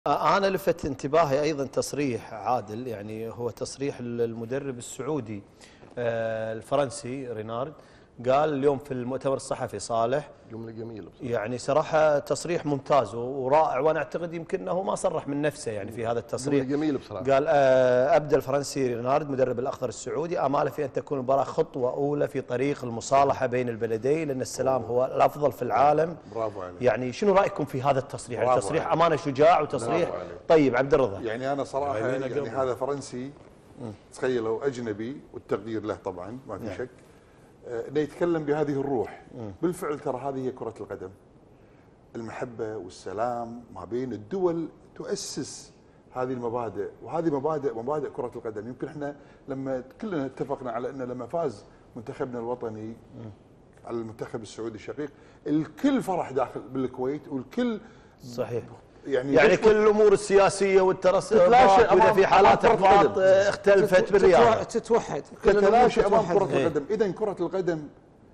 أنا لفت انتباهي أيضا تصريح عادل، يعني هو تصريح المدرب السعودي الفرنسي رينارد. قال اليوم في المؤتمر الصحفي صالح جملة جميلة بصراحة. يعني صراحة تصريح ممتاز ورائع، وأنا أعتقد يمكن أنه ما صرح من نفسه يعني في هذا التصريح. جملة جميلة بصراحة. قال أبدى الفرنسي رينارد مدرب الأخضر السعودي آماله في أن تكون المباراة خطوة أولى في طريق المصالحة بين البلدين، لأن السلام هو الأفضل في العالم. برافو عليك. يعني شنو رأيكم في هذا التصريح؟ يعني تصريح أمانة شجاع وتصريح طيب. عبد الرضا، يعني أنا صراحة يعني هذا فرنسي تخيلوا أجنبي والتقدير له طبعا ما في شك، انه يتكلم بهذه الروح. بالفعل ترى هذه هي كرة القدم، المحبة والسلام ما بين الدول تؤسس هذه المبادئ، وهذه مبادئ كرة القدم. يمكن احنا لما كلنا اتفقنا على ان لما فاز منتخبنا الوطني على المنتخب السعودي الشقيق الكل فرح داخل بالكويت، والكل صحيح يعني كل الامور السياسيه والترصدات واذا في حالات احباط اختلفت بالرياضه تتوحد تتلاشى امام كره القدم. اذا كره القدم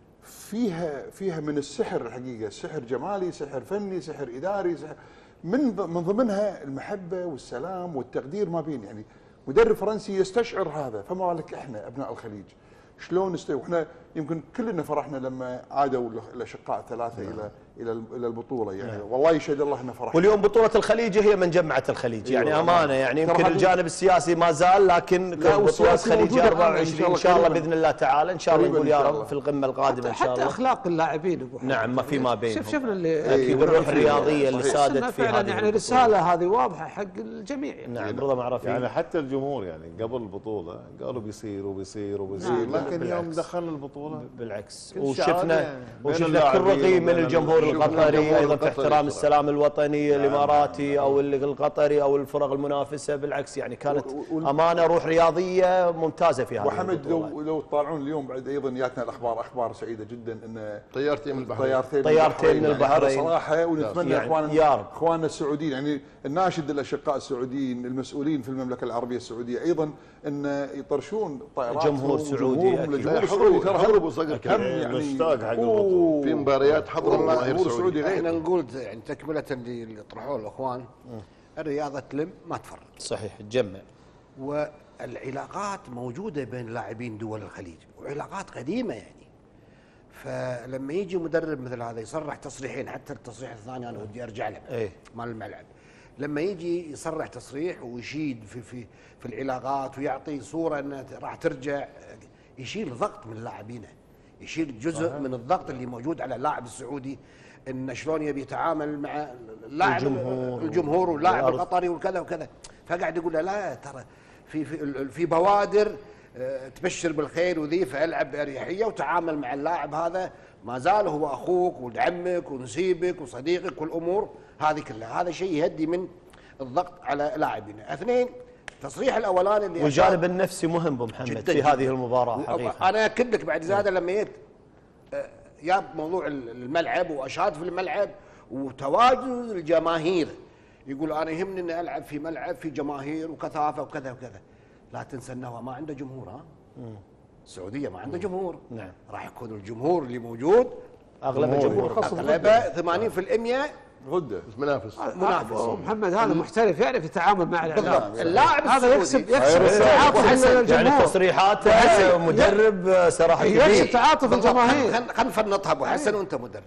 فيها من السحر الحقيقه، سحر جمالي، سحر فني، سحر اداري، سحر من ضمنها المحبه والسلام والتقدير ما بين. يعني مدرب فرنسي يستشعر هذا، فما بالك احنا ابناء الخليج شلون نستوي. واحنا يمكن كلنا فرحنا لما عادوا الاشقاء الثلاثه الى البطوله، يعني والله يشهد الله انه فرحنا. واليوم بطوله الخليج هي من جمعت الخليج، يعني امانه يعني يمكن الجانب السياسي ما زال، لكن بطوله الخليج 24 ان شاء الله باذن الله تعالى، ان شاء الله نقول يا رب في القمه القادمه ان شاء الله. حتى اخلاق اللاعبين ابو حمد، نعم ما في ما بينهم. شفنا اللي اكيد الروح الرياضيه اللي سادت في هذه يعني رساله هذه واضحه حق الجميع. نعم رضا معرفي. يعني حتى الجمهور يعني قبل البطوله قالوا بيصير وبيصير وبيصير، لكن يوم دخلنا البطوله بالعكس وشفنا كل رغيف من الجمهور القطري ايضا في احترام السلام الوطني الاماراتي او القطري او الفرق المنافسه. بالعكس يعني كانت امانه روح رياضيه ممتازه في هذه وحمد لو تطالعون اليوم بعد ايضا جاتنا الاخبار اخبار سعيده جدا ان طيارتين من البحرين طيارتين من البحرين صراحه. ونتمنى يعني اخواننا السعوديين، يعني الناشد الاشقاء السعوديين المسؤولين في المملكه العربيه السعوديه ايضا ان يطرشون طائرات جمهور سعودي الجمهور ترى حضروا صقر يعني مشتاق حق البطوله في مباريات حضروا الجمهور السعودي. احنا نقول يعني تكمله اللي طرحوه الاخوان، الرياضه تلم ما تفرق. صحيح تجمع، والعلاقات موجوده بين لاعبين دول الخليج وعلاقات قديمه يعني. فلما يجي مدرب مثل هذا يصرح تصريحين، حتى التصريح الثاني انا ودي ارجع له مال الملعب، لما يجي يصرح تصريح ويشيد في العلاقات ويعطي صوره انها راح ترجع، يشيل ضغط من لاعبينه، يشيل جزء من الضغط اللي موجود على اللاعب السعودي، ان شلون يبي يتعامل مع اللاعب الجمهور واللاعب القطري وكذا وكذا. فقاعد يقول له لا ترى في بوادر تبشر بالخير وذي، فالعب باريحيه وتعامل مع اللاعب هذا، ما زال هو اخوك ودعمك ونسيبك وصديقك والامور هذه كلها. هذا شيء يهدي من الضغط على لاعبينا. اثنين، التصريح الاولاني اللي والجانب النفسي مهم ابو محمد في هذه المباراه حقيقه. انا اكد لك بعد زاده لما جيت جاب موضوع الملعب واشاد في الملعب وتواجد الجماهير، يقول انا يهمني اني العب في ملعب في جماهير وكثافه وكذا وكذا. لا تنسى انه ما عنده جمهور. السعوديه ما عنده جمهور. نعم راح يكون الجمهور اللي موجود اغلب الجمهور اغلبه 80% غده منافس. محمد هذا محترف يعرف يتعامل مع الاعلام. اللاعب هذا يكسب التعاطف يعني تصريحاته مدرب صراحه كبير، يكسب تعاطف الجماهير. خلينا نفنطها ابو حسن وانت مدرب.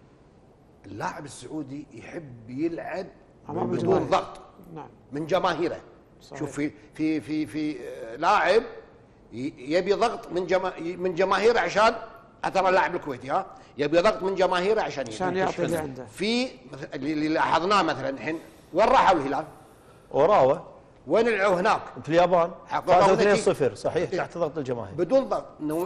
اللاعب السعودي يحب يلعب بدون ضغط من جماهيره. شوف في لاعب يبي ضغط من جماهيره عشان ترى اللاعب الكويتي يبي ضغط من جماهيره عشان يعطي اللي عنده. في اللي لاحظناه مثلا الحين وين راحوا الهلال؟ اوراوا وين العوا هناك؟ في اليابان فازوا 2-0 صحيح تحت ضغط الجماهير بدون ضغط.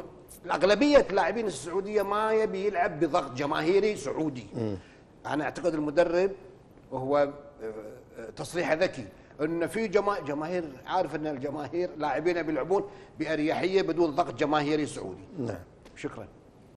اغلبيه اللاعبين السعوديه ما يبي يلعب بضغط جماهيري سعودي. انا اعتقد المدرب وهو تصريحه ذكي ان في جماهير، عارف ان الجماهير لاعبين بيلعبون باريحيه بدون ضغط جماهيري سعودي. نعم شكرا.